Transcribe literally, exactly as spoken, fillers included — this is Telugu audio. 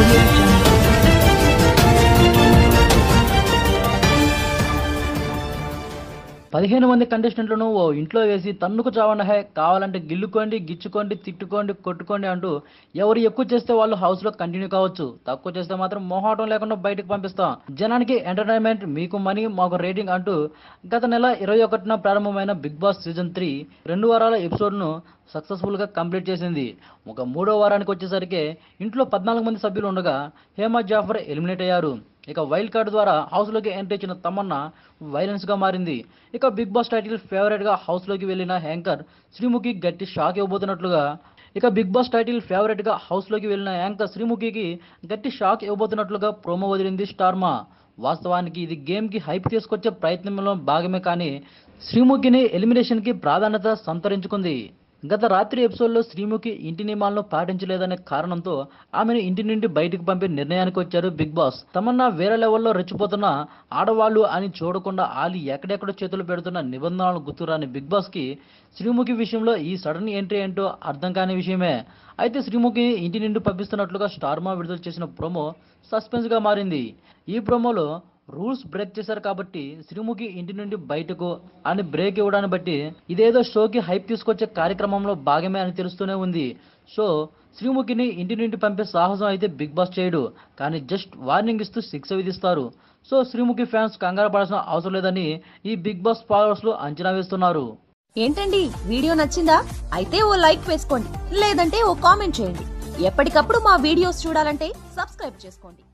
audio jungle. పదిహేను మంది కంటెస్టెంట్లను ఓ ఇంట్లో వేసి తన్నుకు చావండి హై, కావాలంటే గిల్లుకోండి, గిచ్చుకోండి, తిట్టుకోండి, కొట్టుకోండి అంటూ ఎవరు ఎక్కువ చేస్తే వాళ్ళు హౌస్ లో కంటిన్యూ కావచ్చు, తక్కువ చేస్తే మాత్రం మొహాటం లేకుండా బయటకు పంపిస్తాం. జనానికి ఎంటర్టైన్మెంట్, మీకు మనీ, మాకు రేటింగ్ అంటూ గత నెల ఇరవై ఒకటిన ప్రారంభమైన బిగ్ బాస్ సీజన్ త్రీ రెండు వారాల ఎపిసోడ్ ను సక్సెస్ఫుల్ గా కంప్లీట్ చేసింది. ఒక మూడో వారానికి వచ్చేసరికి ఇంట్లో పద్నాలుగు మంది సభ్యులు ఉండగా హేమ జాఫర్ ఎలిమినేట్ అయ్యారు. ఇక వైల్డ్ కార్డు ద్వారా హౌస్ లోకి ఎంట్రీ ఇచ్చిన తమన్నా వైలెన్స్ గా మారింది. ఇక బిగ్ బాస్ టైటిల్ ఫేవరెట్ గా హౌస్ లోకి వెళ్లిన యాంకర్ శ్రీముఖి గట్టి షాక్ ఇవ్వబోతున్నట్లుగా ఇక బిగ్ బాస్ టైటిల్ ఫేవరెట్ గా హౌస్ లోకి వెళ్లిన యాంకర్ శ్రీముఖికి గట్టి షాక్ ఇవ్వబోతున్నట్లుగా ప్రోమో వదిలింది స్టార్మా. వాస్తవానికి ఇది గేమ్ కి హైప్ తీసుకొచ్చే ప్రయత్నంలో భాగమే, కానీ శ్రీముఖిని ఎలిమినేషన్ కి ప్రాధాన్యత సంతరించుకుంది. గత రాత్రి ఎపిసోడ్లో శ్రీముఖి ఇంటి నియమాలను పాటించలేదనే కారణంతో ఆమెను ఇంటి నుండి బయటకు పంపే నిర్ణయానికి వచ్చారు బిగ్ బాస్. తమన్నా వేరే లెవెల్లో రెచ్చిపోతున్న ఆడవాళ్లు అని చూడకుండా ఆలి ఎక్కడెక్కడ చేతులు పెడుతున్న నిబంధనలను గుర్తురాని బిగ్ బాస్ కి శ్రీముఖి విషయంలో ఈ సడన్ ఎంట్రీ ఏంటో అర్థం కాని విషయమే. అయితే శ్రీముఖి ఇంటి నుండి పంపిస్తున్నట్లుగా స్టార్మా విడుదల చేసిన ప్రోమో సస్పెన్స్ గా మారింది. ఈ ప్రోమోలో రూల్స్ బ్రేక్ చేశారు కాబట్టి శ్రీముఖి ఇంటి నుండి బయటకు అని బ్రేక్ ఇవ్వడాన్ని బట్టి ఇదేదో షోకి హైప్ తీసుకొచ్చే కార్యక్రమంలో భాగమే అని తెలుస్తూనే ఉంది. సో శ్రీముఖిని ఇంటి నుండి పంపే సాహసం అయితే బిగ్ బాస్ చేయడు, కానీ జస్ట్ వార్నింగ్ ఇస్తూ శిక్ష విధిస్తారు. సో శ్రీముఖి ఫ్యాన్స్ కంగారు పడాల్సిన అవసరం లేదని ఈ బిగ్ బాస్ ఫాలోవర్స్ లో అంచనా వేస్తున్నారు. ఏంటండి, వీడియో నచ్చిందా? అయితే ఓ లైక్ వేసుకోండి, లేదంటే ఓ కామెంట్ చేయండి. ఎప్పటికప్పుడు మా వీడియోస్ చూడాలంటే సబ్స్క్రైబ్ చేసుకోండి.